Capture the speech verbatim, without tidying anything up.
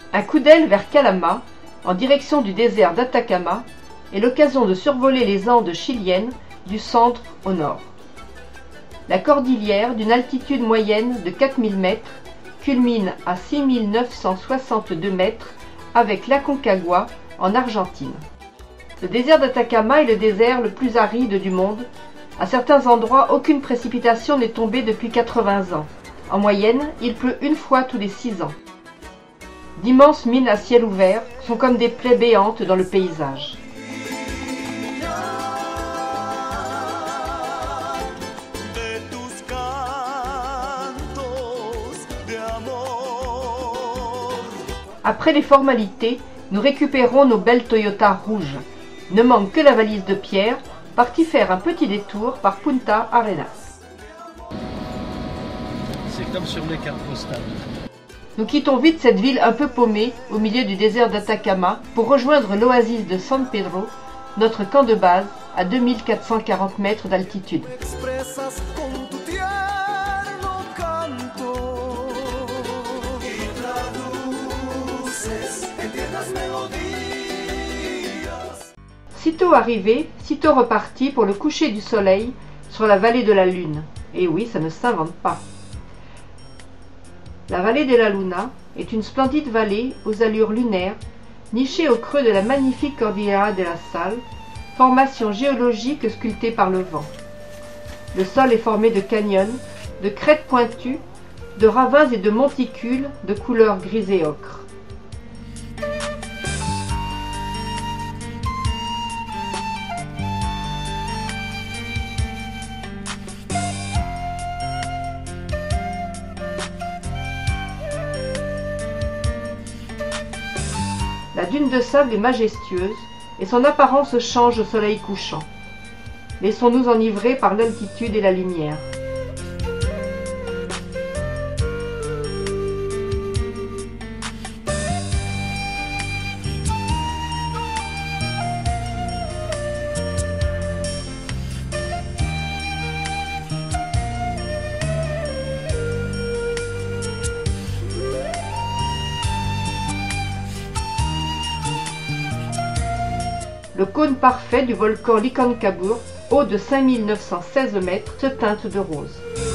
Un coup d'aile vers Calama, en direction du désert d'Atacama, est l'occasion de survoler les Andes chiliennes du centre au nord. La cordillère, d'une altitude moyenne de quatre mille mètres, culmine à six mille neuf cent soixante-deux mètres avec l'Aconcagua en Argentine. Le désert d'Atacama est le désert le plus aride du monde. À certains endroits, aucune précipitation n'est tombée depuis quatre-vingts ans. En moyenne, il pleut une fois tous les six ans. D'immenses mines à ciel ouvert sont comme des plaies béantes dans le paysage. Après les formalités, nous récupérons nos belles Toyota rouges. Ne manque que la valise de Pierre, parti faire un petit détour par Punta Arenas. C'est comme sur les cartes postales. Nous quittons vite cette ville un peu paumée au milieu du désert d'Atacama pour rejoindre l'oasis de San Pedro, notre camp de base à deux mille quatre cent quarante mètres d'altitude. Sitôt arrivé, sitôt reparti pour le coucher du soleil sur la vallée de la Lune. Et oui, ça ne s'invente pas. La vallée de la Luna est une splendide vallée aux allures lunaires, nichée au creux de la magnifique Cordillera de la Sal, formation géologique sculptée par le vent. Le sol est formé de canyons, de crêtes pointues, de ravins et de monticules de couleur gris et ocre. La dune de sable est majestueuse et son apparence change au soleil couchant. Laissons-nous enivrer par l'altitude et la lumière. Le cône parfait du volcan Licancabur, haut de cinq mille neuf cent seize mètres, se teinte de rose.